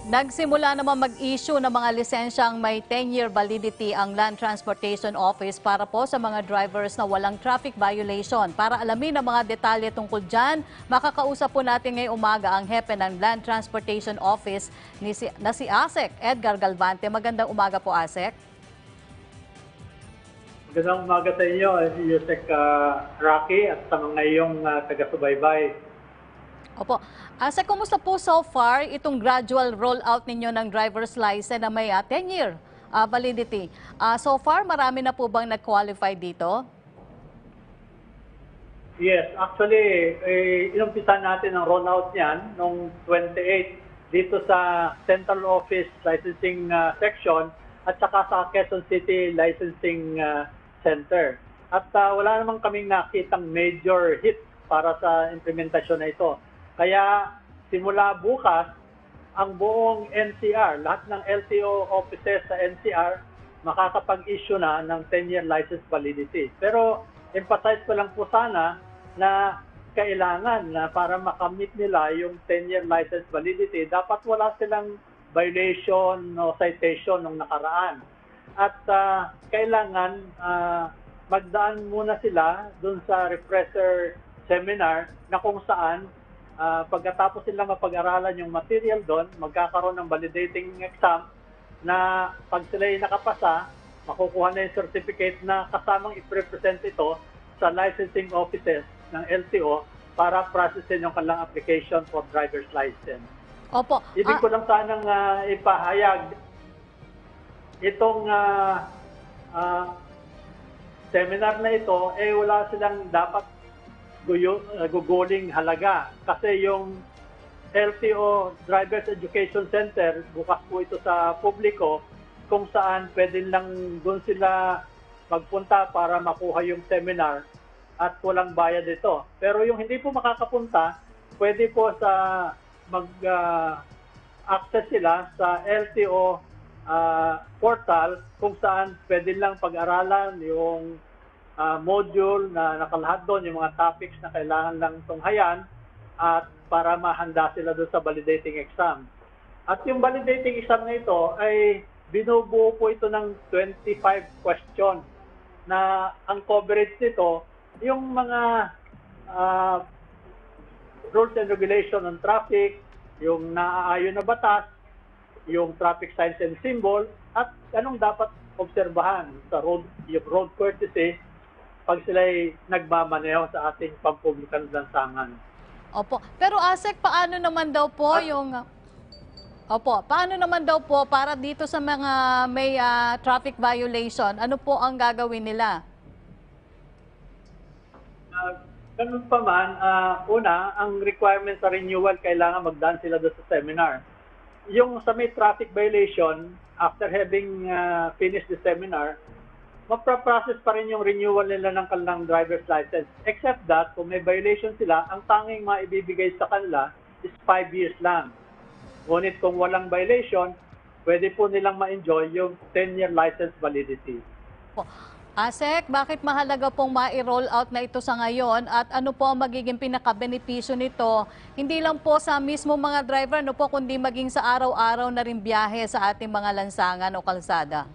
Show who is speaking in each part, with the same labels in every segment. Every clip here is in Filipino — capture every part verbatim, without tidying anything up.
Speaker 1: Nagsimula naman mag-issue ng mga lisensyang may ten-year validity ang Land Transportation Office para po sa mga drivers na walang traffic violation. Para alamin ang mga detalye tungkol dyan, makakausap po natin ngayong umaga ang hepe ng Land Transportation Office ni si, na si ASEC, Edgar Galvante. Magandang umaga po, ASEC.
Speaker 2: Magandang umaga sa inyo, Yusek uh, Rocky at sa mga iyong uh, taga-subaybay.
Speaker 1: Opo. ASEC, kumusta po so far itong gradual rollout ninyo ng driver's license na may uh, ten-year uh, validity? Uh, so far, marami na po bang nag-qualify dito?
Speaker 2: Yes, actually, eh, inumpisa natin ang rollout niyan noong twenty-eight dito sa Central Office Licensing uh, Section at saka sa Quezon City Licensing uh, Center. At uh, wala namang kaming nakitang major hit para sa implementasyon na ito. Kaya simula bukas, ang buong N C R, lahat ng L T O offices sa N C R, makakapag-issue na ng ten-year license validity. Pero emphasize ko lang po sana na kailangan na para makamit nila yung ten-year license validity, dapat wala silang violation o citation nung nakaraan. At uh, kailangan uh, magdaan muna sila dun sa refresher seminar na kung saan Uh, pagkatapos sila mapag-aralan yung material doon, magkakaroon ng validating exam na pag sila ay nakapasa, makukuha na yung certificate na kasamang i-represent ito sa licensing offices ng L T O para processin yung kanilang application for driver's license.
Speaker 1: Opo.
Speaker 2: Ibig
Speaker 1: Ah.
Speaker 2: ko lang sanang uh, ipahayag itong uh, uh, seminar na ito, eh wala silang dapat guguling halaga kasi yung L T O Drivers Education Center, bukas po ito sa publiko kung saan pwede lang doon sila magpunta para makuha yung seminar at walang bayad ito. Pero yung hindi po makakapunta, pwede po sa mag-access uh, sila sa L T O uh, portal kung saan pwede lang pag-aralan yung Uh, module na nakalahat doon, yung mga topics na kailangan lang tunghayan at para mahanda sila doon sa validating exam. At yung validating exam na ito ay binubuo po ito ng twenty-five questions na ang coverage nito, yung mga uh, rules and regulation on traffic, yung naaayon na batas, yung traffic signs and symbol, at anong dapat obserbahan sa road, yung road courtesy pag sila'y nagmamaneho sa ating pampublikang lansangan.
Speaker 1: Opo. Pero ASEC, paano naman daw po At, yung... Opo, paano naman daw po para dito sa mga may uh, traffic violation, ano po ang gagawin nila?
Speaker 2: Uh, ganun pa man, uh, una, ang requirement sa renewal, kailangan magdaan sila doon sa seminar. Yung sa may traffic violation, after having uh, finished the seminar, mapaprocess pa rin yung renewal nila ng kanilang driver's license. Except that, kung may violation sila, ang tanging maibibigay sa kanila is five years lang. Ngunit kung walang violation, pwede po nilang ma-enjoy yung ten-year license validity.
Speaker 1: ASEC, bakit mahalaga pong ma-roll out na ito sa ngayon at ano po ang magiging pinaka-benepisyo nito? Hindi lang po sa mismo mga driver, ano po, kundi maging sa araw-araw na rin biyahe sa ating mga lansangan o kalsada.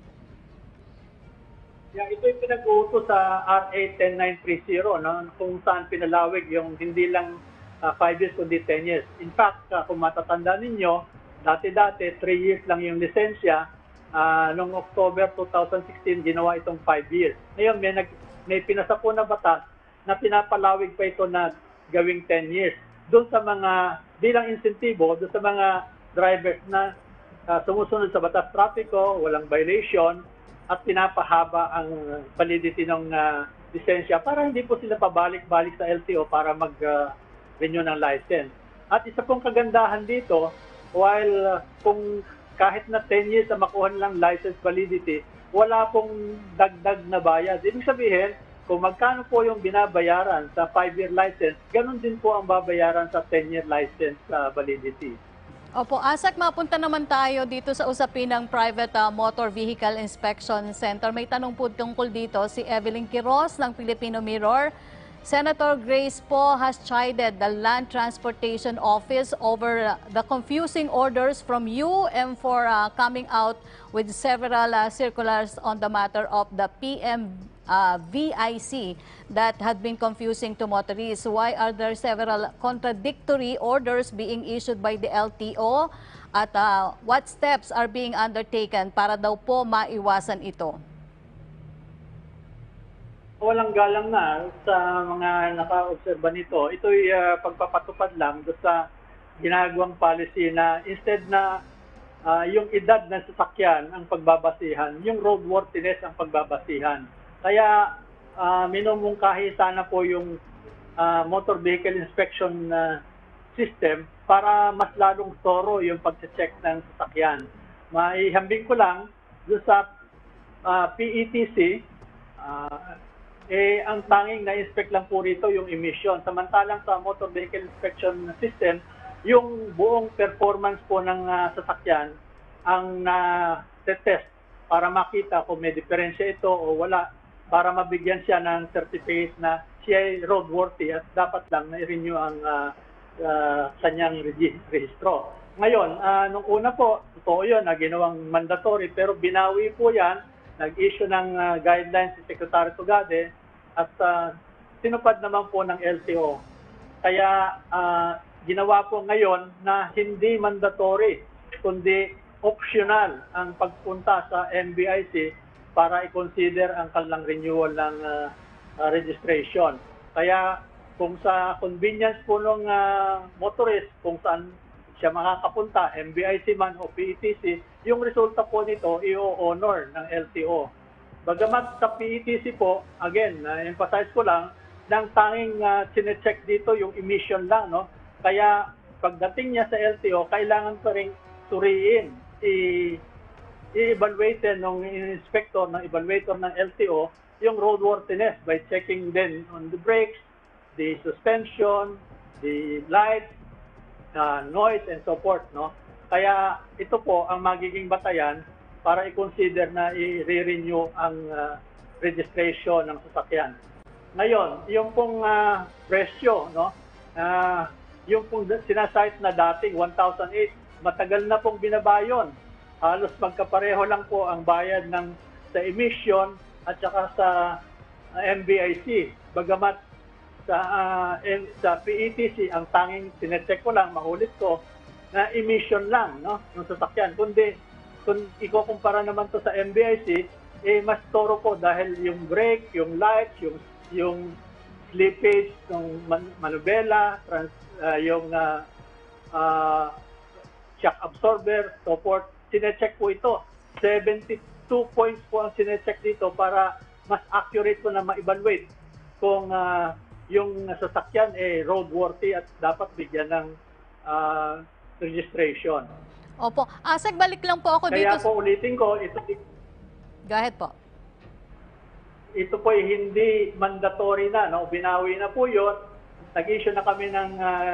Speaker 2: Yeah, ito yung pinag-uutos sa R A ten nine thirty, no? Kung saan pinalawig yung hindi lang uh, five years kundi ten years. In fact, uh, kung matatanda ninyo, dati-dati three years lang yung lisensya. Uh, noong October twenty sixteen, ginawa itong five years. Ngayon, may, nag, may pinasa po na batas na pinapalawig pa ito na gawing ten years. Doon sa mga, bilang insentibo, doon sa mga drivers na uh, sumusunod sa batas trapiko, walang violation, at pinapahaba ang validity ng uh, lisensya para hindi po sila pabalik-balik sa L T O para mag-renew uh, ng license. At isa pong kagandahan dito, while uh, kung kahit na ten years na makuha nilang license validity, wala pong dagdag na bayad. Ibig sabihin, kung magkano po yung binabayaran sa five-year license, ganun din po ang babayaran sa ten-year license uh, validity.
Speaker 1: Opo, ASEC, mapunta naman tayo dito sa usapin ng Private uh, Motor Vehicle Inspection Center. May tanong po tungkol dito si Evelyn Quiroz ng Filipino Mirror. Senator Grace Poe has chided the Land Transportation Office over uh, the confusing orders from you and for uh, coming out with several uh, circulars on the matter of the P M uh, V I C that had been confusing to motorists. Why are there several contradictory orders being issued by the L T O? At uh, what steps are being undertaken para daw po maiwasan ito?
Speaker 2: Walang galang na sa mga naka-obserba nito. Ito'y uh, pagpapatupad lang doon sa ginagawang policy na instead na uh, yung edad ng sasakyan ang pagbabasihan, yung roadworthiness ang pagbabasihan. Kaya uh, minumungkahi sana po yung uh, motor vehicle inspection uh, system para mas lalong thorough yung pag-check ng sasakyan. Maihambing ko lang doon sa uh, P E T C, uh, eh, ang tanging na-inspect lang po rito yung emission. Samantalang sa motor vehicle inspection system, yung buong performance po ng uh, sasakyan ang na-test para makita kung may diferensya ito o wala, para mabigyan siya ng certificate na siya ay roadworthy at dapat lang na-renew ang uh, uh, kanyang rehistro. Ngayon, uh, nung una po, totoo yun na ginawang mandatory, pero binawi po yan, nag-issue ng uh, guidelines si Secretary Tugade, at uh, tinupad naman po ng L T O. Kaya uh, ginawa po ngayon na hindi mandatory, kundi optional ang pagpunta sa M V I C para i-consider ang kanilang renewal ng uh, uh, registration. Kaya kung sa convenience po ng uh, motorist, kung saan siya makakapunta, M V I C man o P E T C, yung resulta po nito i-honor ng L T O. Bagamat sa P E T C po, again, na-emphasize ko lang, nang tanging uh, sinecheck dito yung emission lang, no? Kaya pagdating niya sa L T O, kailangan pa rin suriin, i-evaluate ng inspector, ng evaluator ng L T O, yung roadworthiness by checking then on the brakes, the suspension, the lights, uh, noise, and so forth, no? Kaya ito po ang magiging batayan para i-consider na i-renew ang uh, registration ng sasakyan. Ngayon, yung pong uh, presyo, no? Uh, yung pong sinasite na dating one thousand eight, matagal na pong binabayon. Halos magkapareho lang po ang bayad ng sa emission at saka sa uh, M V I C. Bagamat sa uh, M, sa P E T C ang tanging sinecheck ko lang, mahulit ko, na emission lang, no, ng sasakyan. Kundi kung ikukumpara naman to sa M V I C, eh mas toro po dahil yung brake, yung lights, yung yung slippage, yung man manubela, trans, uh, yung uh, uh, shock absorber, so forth, sinecheck po ito. seventy-two points po ang sinecheck dito para mas accurate po na ma-evaluate kung uh, yung sasakyan eh roadworthy at dapat bigyan ng uh, registration.
Speaker 1: Opo. Asek, balik lang po ako
Speaker 2: Kaya
Speaker 1: dito.
Speaker 2: Kaya po ulitin ko, ito,
Speaker 1: Go ahead po.
Speaker 2: Ito po ay hindi mandatory na, no? Binawi na po yun. Nag-issue na kami ng uh,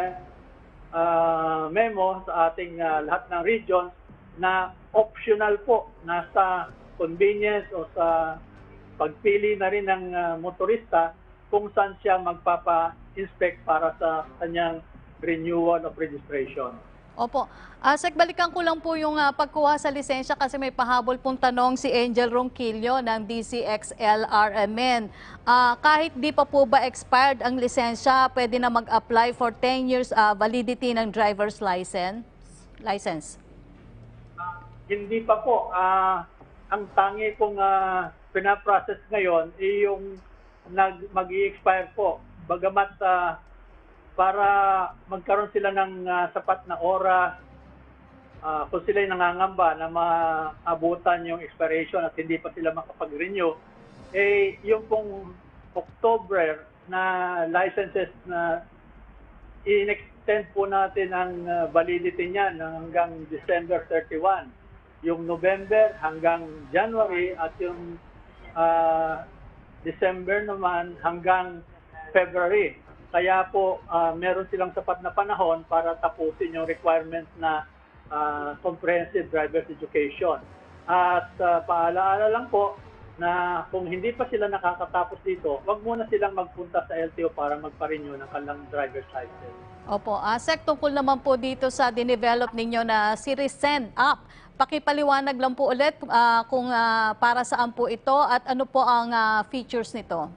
Speaker 2: uh, memo sa ating uh, lahat ng regions na optional po, nasa convenience o sa pagpili na rin ng uh, motorista kung saan siya magpapa-inspect para sa kanyang renewal of registration.
Speaker 1: Opo. Asek, balikan ko lang po yung uh, pagkuha sa lisensya kasi may pahabol pong tanong si Angel Ronquillo ng D C X L R M N. Uh, kahit di pa po ba expired ang lisensya, pwede na mag-apply for ten years uh, validity ng driver's license? license?
Speaker 2: Uh, hindi pa po. Uh, ang tangi kong uh, pinaprocess ngayon ay yung mag-i-expire po. Bagamat uh, para magkaroon sila ng uh, sapat na oras, uh, kung sila'y nangangamba na maabutan yung expiration at hindi pa sila makapag-renew, eh yung pong October na licenses na in-extend po natin ang uh, validity niya hanggang December thirty-one. Yung November hanggang January at yung uh, December naman hanggang February. Kaya po, uh, meron silang sapat na panahon para tapusin yung requirements na uh, comprehensive driver's education. At uh, paalaala lang po, na kung hindi pa sila nakakatapos dito, wag muna silang magpunta sa L T O para magpa-renew ng kanilang driver's license.
Speaker 1: Opo, ASEC, tungkol naman po dito sa dinevelop ninyo na Send app. Pakipaliwanag lang po ulit ah, kung ah, para saan po ito at ano po ang ah, features nito.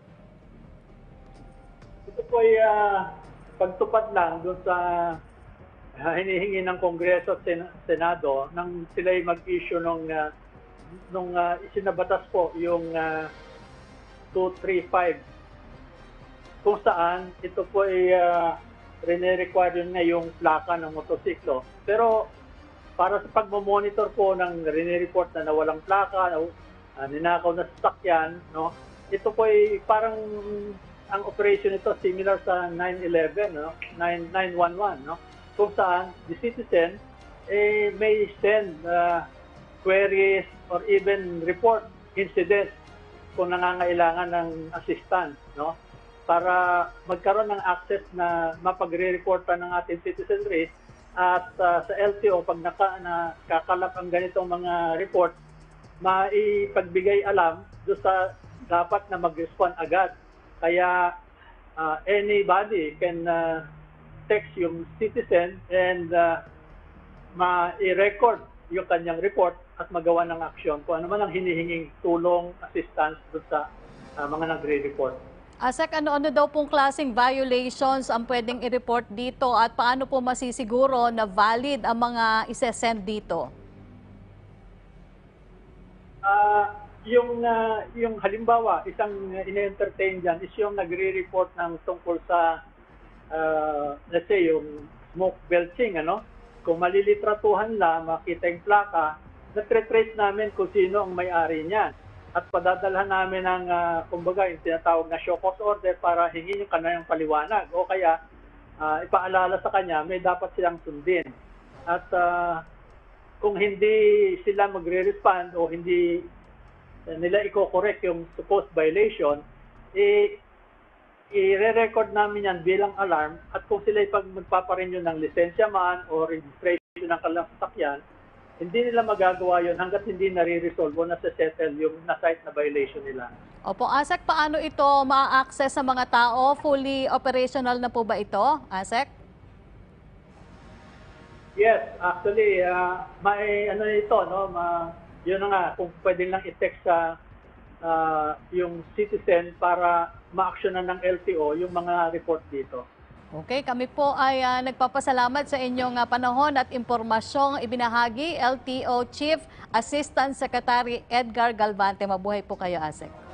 Speaker 2: Ito po ay ah, pagtupad lang doon sa ah, hinihingi ng Kongreso at Sen- Senado nang sila ay mag-issue nung, ah, nung ah, isinabatas po yung ah, two thirty-five kung saan ito po ay uh, rene-require na yung plaka ng motosiklo. Pero para sa pagmo-monitor po ng rene-report na nawalang plaka, na, uh, ninakaw na sasakyan, no? Ito po ay parang ang operation nito similar sa nine eleven, no? nine one one, no? Kung saan the citizen eh, may send uh, queries or even report incidents kung nangangailangan ng assistance, no? Para magkaroon ng access na mapagre-reportan ng ating citizenry at uh, sa L T O pag naka, na kakalap ang ganitong mga report, maipagbigay alam do sa dapat na mag-respond agad. Kaya uh, anybody can uh, text yung citizen and uh, ma-record yung kanyang report at magawa ng aksyon kung ano man ang hinihinging tulong, assistance doon sa uh, mga nagre-report.
Speaker 1: ASEC, ano-ano daw pong klaseng violations ang pwedeng i-report dito at paano po masisiguro na valid ang mga isesend dito?
Speaker 2: Uh, yung, uh, yung halimbawa, isang ine-entertain dyan is yung nagre-report ng tungkol sa, uh, let's say, yung smoke belching, ano? Kung malilitratuhan lang, makita yung plaka, natre-trace namin kung sino ang may-ari niyan. At padadalhan namin ng, uh, kumbaga, yung tinatawag na show cause order para hingin yung kanyang paliwanag. O kaya, uh, ipaalala sa kanya, may dapat silang sundin. At uh, kung hindi sila magre-respond o hindi uh, nila i-correct yung supposed violation, eh, i-re-record namin yan bilang alarm. At kung sila pag magpaparenew ng lisensya man o registration ng kanilang sasakyan, hindi nila magagawa yun hanggat hindi nare-resolve o nasa-settle yung na-cite na violation nila.
Speaker 1: Opo, ASEC, paano ito ma-access sa mga tao? Fully operational na po ba ito, ASEC?
Speaker 2: Yes, actually, uh, may ano ito, no? Ma, yun na nga, kung pwede lang i-text sa uh, yung citizen para ma-actionan ng L T O yung mga report dito.
Speaker 1: Okay, kami po ay uh, nagpapasalamat sa inyong uh, panahon at impormasyong ibinahagi. L T O Chief Assistant Secretary Edgar Galvante. Mabuhay po kayo, ASEC.